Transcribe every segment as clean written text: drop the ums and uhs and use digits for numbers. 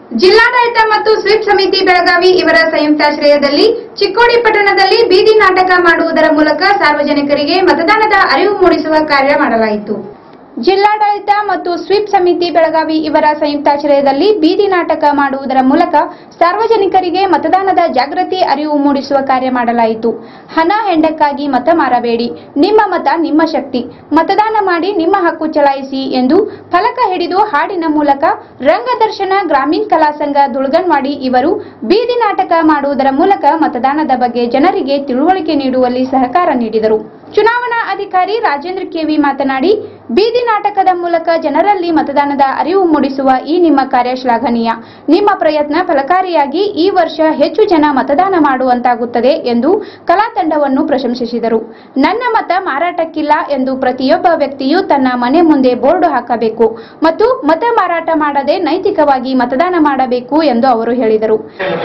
ಜಿಲ್ಲಾಡಳಿತ ಮತ್ತು ಸ್ವೀಪ್ ಸಮಿತಿ ಬೆಳಗಾವಿ ಇವರ ಸಂಯುಕ್ತಾಶ್ರಯದಲ್ಲಿ ಚಿಕ್ಕೋಡಿ ಪಟ್ಟಣದಲ್ಲಿ ಬೀದಿ ನಾಟಕ ಮಾಡುವುದರ ಮೂಲಕ ಸಾರ್ವಜನಿಕರಿಗೆ ಮತದಾನದ ಅರಿವು ಮೂಡಿಸುವ ಕಾರ್ಯ ಮಾಡಲಾಯಿತು. ಜಿಲ್ಲಾಡಳಿತ ಮತ್ತು ಸ್ವೀಪ್ ಸಮಿತಿ ಬೆಳಗಾವಿ ಇವರ ಸಂಯುಕ್ತಾಶ್ರಯದಲ್ಲಿ ಬೀದಿ ನಾಟಕ ಮಾಡುವುದರ ಮೂಲಕ ಸಾರ್ವಜನಿಕರಿಗೆ ಮತದಾನದ ಜಾಗೃತಿ ಅರಿವು ಮೂಡಿಸುವ ಕಾರ್ಯ ಮಾಡಲಾಯಿತು. ಹಣ ಹೆಂಡಕ್ಕಾಗಿ ಮತ ಮಾರಬೇಡಿ, ನಿಮ್ಮ ಮತ ನಿಮ್ಮ ಶಕ್ತಿ, ಮತದಾನ ಮಾಡಿ ನಿಮ್ಮ ಹಕ್ಕು ಚಲಾಯಿಸಿ ಎಂದು ಫಲಕ ಹಿಡಿದು ಹಾಡಿನ ಮೂಲಕ ರಂಗದರ್ಶನ ಗ್ರಾಮೀಣ ಕಲಾ ಸಂಘ ದುಳಗನ್ವಾಡಿ ಇವರು ಬೀದಿ ನಾಟಕ ಮಾಡುವುದರ ಮೂಲಕ ಮತದಾನದ ಬಗ್ಗೆ ಜನರಿಗೆ ತಿಳುವಳಿಕೆ ನೀಡುವಲ್ಲಿ ಸಹಕಾರ ನೀಡಿದರು. ಚುನಾವಣಾ ಅಧಿಕಾರಿ ರಾಜೇಂದ್ರ ಕೆವಿ ಮಾತನಾಡಿ, ಬೀದಿ ನಾಟಕದ ಮೂಲಕ ಜನರಲ್ಲಿ ಮತದಾನದ ಅರಿವು ಮೂಡಿಸುವ ಈ ನಿಮ್ಮ ಕಾರ್ಯ ಶ್ಲಾಘನೀಯ. ನಿಮ್ಮ ಪ್ರಯತ್ನ ಫಲಕಾರಿಯಾಗಿ ಈ ವರ್ಷ ಹೆಚ್ಚು ಜನ ಮತದಾನ ಮಾಡುವಂತಾಗುತ್ತದೆ ಎಂದು ಕಲಾ ತಂಡವನ್ನು ಪ್ರಶಂಸಿಸಿದರು. ನನ್ನ ಮತ ಮಾರಾಟಕ್ಕಿಲ್ಲ ಎಂದು ಪ್ರತಿಯೊಬ್ಬ ವ್ಯಕ್ತಿಯು ತನ್ನ ಮನೆ ಮುಂದೆ ಬೋರ್ಡ್ ಹಾಕಬೇಕು ಮತ್ತು ಮತ ಮಾರಾಟ ಮಾಡದೆ ನೈತಿಕವಾಗಿ ಮತದಾನ ಮಾಡಬೇಕು ಎಂದು ಅವರು ಹೇಳಿದರು.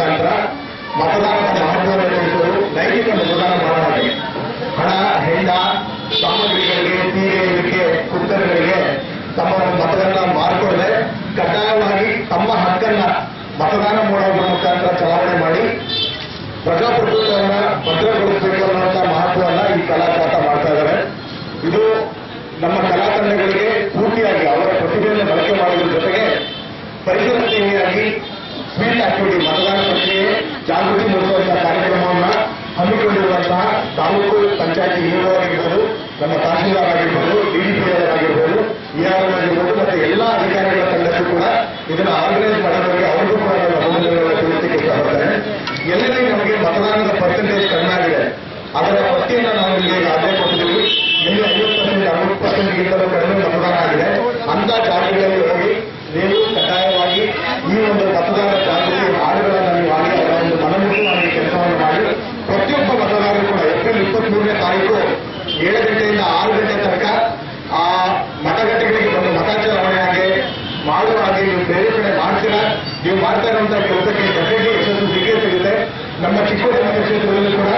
ಹಣ ಹೆಂಡ ಸಾಮಗ್ರಿಗಳಿಗೆ ತೀರೆಗಳಿಗೆ ಕುತ್ತರಗಳಿಗೆ ತಮ್ಮ ಮತಗಳನ್ನ ಮಾರಿಕೊಳ್ಳದೆ ಕಡ್ಡಾಯವಾಗಿ ತಮ್ಮ ಹಕ್ಕನ್ನ ಮತದಾನ ಮಾಡೋದ್ರ ಮುಖಾಂತರ ಚಲಾವಣೆ ಮಾಡಿ ಪ್ರಜಾಪ್ರಭುತ್ವವನ್ನ ಭದ್ರಗೊಳಿಸಬೇಕು ಅನ್ನುವಂಥ ಮಹತ್ವವನ್ನ ಈ ಕಲಾಜಾತ ಮಾಡ್ತಾ ಇದ್ದಾರೆ. ಇದು ನಮ್ಮ ಕಲಾ ತಂಡಗಳಿಗೆ ಪೂರ್ತಿಯಾಗಿ ಅವರ ಪ್ರತಿಭೆಯನ್ನು ಬಳಕೆ ಮಾಡುವುದರ ಜೊತೆಗೆ ಪರಿಸರ ಸ್ನೇಹಿಯಾಗಿ ಸ್ವೀಟ್ ಆಕ್ಟಿವಿಟಿ ಮತದಾನ ಪ್ರಕ್ರಿಯೆ ಜಾಗೃತಿ ಮೂಡಿಸುವಂತಹ ಕಾರ್ಯಕ್ರಮವನ್ನ ಹಮ್ಮಿಕೊಂಡಿರುವಂತಹ ತಾಲೂಕು ಪಂಚಾಯತಿ ಇಒ ಆಗಿರ್ಬೋದು, ನಮ್ಮ ತಹಶೀಲ್ದಾರ್ ಆಗಿರ್ಬೋದು, ಡಿಡಿಪಿಆರ್ ಆಗಿರ್ಬೋದು, ಇಆರ್ಎಂ ಆಗಿರ್ಬೋದು ಮತ್ತು ಎಲ್ಲ ಅಧಿಕಾರಿಗಳ ತಂಡಕ್ಕೂ ಕೂಡ ಇದನ್ನು ಆರ್ಗನೈಸ್ ಮಾಡೋದಕ್ಕೆ ಅವ್ರಿಗೂ ಕೂಡ ತಿಳಿಸಲಿಕ್ಕೆ ಇಷ್ಟಪಡ್ತಾರೆ. ಎಲ್ಲೆಲ್ಲಿ ನಮಗೆ ಮತದಾನದ ಪರ್ಸೆಂಟೇಜ್ ಕಡಿಮೆ ಆಗಿದೆ ಅದರ ಪಟ್ಟಿಯನ್ನು ನಾವು ಇಲ್ಲಿ ಆದ್ಯತೆ ಕೊಟ್ಟಿದ್ದೀವಿ. ಎಲ್ಲಿ 50% 60%ಗಿಂತಲೂ ಕಡಿಮೆ ಮತದಾನ ಆಗಿದೆ ಅಂತ ಜಾಗಗಳಲ್ಲಿ ಹೋಗಿ ನೀವು ಕಡ್ಡಾಯವಾಗಿ ಈ ಒಂದು ಮತದಾನ ಜಾಗೃತಿ ಹಾಡುಗಳನ್ನು ನೀವು ಆಡಿ ಅದರ ಒಂದು ಮನಮುಖವಾಗಿ ಕೆಲಸವನ್ನು ಮಾಡಿ ಪ್ರತಿಯೊಬ್ಬ ಮತದಾರರು ಕೂಡ ಏಪ್ರಿಲ್ 23ನೇ ತಾರೀಕು 7 ಗಂಟೆಯಿಂದ 6 ಗಂಟೆ ತನಕ ಆ ಮತಗಟ್ಟೆಗಳಿಗೆ ಬಂದು ಮತ ಚಲಾವಣೆಯಾಗಿ ಮಾಡುವ ಹಾಗೆ ನೀವು ಪ್ರೇರೇಪಣೆ ಮಾಡ್ತೀರಾ. ನೀವು ಮಾಡ್ತಾ ಇರುವಂತಹ ಕೆಲಸಕ್ಕೆ ಡೆಫಿನೆಟ್ಲಿ ಯಶಸ್ಸು ಸಿಕ್ಕೇ ಸಿಗುತ್ತೆ. ನಮ್ಮ ಚಿಕ್ಕೋಡಿ ಕ್ಷೇತ್ರದಲ್ಲೂ ಕೂಡ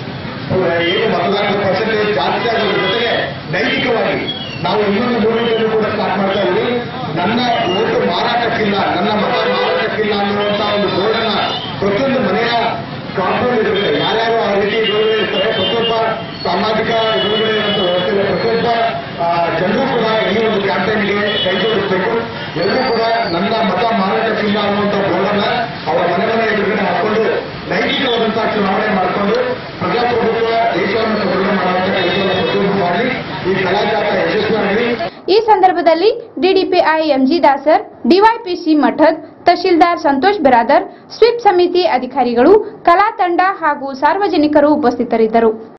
ಏನು ಮತದಾರರ ಪರ್ಸೆಂಟೇಜ್ ಜಾಸ್ತಿ ಆಗೋದ್ರ ಜೊತೆಗೆ ನೈತಿಕವಾಗಿ ನಾವು ಇನ್ನೊಂದು ಮೂಮೆಂಟನ್ನು ಕೂಡ ಸ್ಟಾರ್ಟ್ ಮಾಡ್ತಾ ಇದ್ದೀವಿ. ನನ್ನ ಓಟು ಮಾರಾಟಕ್ಕಿಲ್ಲ, ನನ್ನ ಮತ ಮಾರಾಟಕ್ಕಿಲ್ಲ ಅನ್ನುವಂಥ ಒಂದು ಬೋರ್ಡನ್ನ ಪ್ರತಿಯೊಂದು ಮನೆಯ ಕಾಂಪೌಂಡ್ ಇರುತ್ತೆ. ಯಾರ್ಯಾರು ಆ ರೀತಿ ಇರುವವರೇ ಇರ್ತಾರೆ. ಪ್ರತಿಯೊಬ್ಬ ಸಾಮಾಜಿಕ ಇರುವವರೇ ಇರುವಂಥ ವ್ಯವಸ್ಥೆಯಲ್ಲಿ ಪ್ರತಿಯೊಬ್ಬ ಜನರು ಕೂಡ ಈ ಒಂದು ಕ್ಯಾಂಪೇನ್ಗೆ ಕೈ ಜೋಡಿಸಬೇಕು. ಎಲ್ಲರೂ ಕೂಡ ನನ್ನ ಮತ ಮಾರಾಟಕ್ಕಿಲ್ಲ ಅನ್ನುವಂಥ ಬೋರ್ಡನ್ನ ಅವರ ಮನೆ ಎದುರುಗಡೆ ಹಾಕೊಂಡು ನೈತಿಕವಾದಂತಹ ಚುನಾವಣೆ ಮಾಡಿಕೊಂಡು ಪ್ರಜಾಪ್ರಭುತ್ವ ದೇಶವನ್ನು ಸದೃಢ ಮಾಡುವಂಥ ಕೆಲಸವನ್ನು ಪ್ರತಿಯೊಬ್ಬರು ಮಾಡಿ ಈ ಕಲಾಜಾತ ಯಶಸ್ವಿಯಾಗಲಿ. ಈ ಸಂದರ್ಭದಲ್ಲಿ DDPI M G Dasar, DYPC Mathad, tahsildar Santosh Biradar, SVEEP ಸಮಿತಿ ಅಧಿಕಾರಿಗಳು, ಕಲಾ ತಂಡ ಹಾಗೂ ಸಾರ್ವಜನಿಕರು ಉಪಸ್ಥಿತರಿದ್ದರು.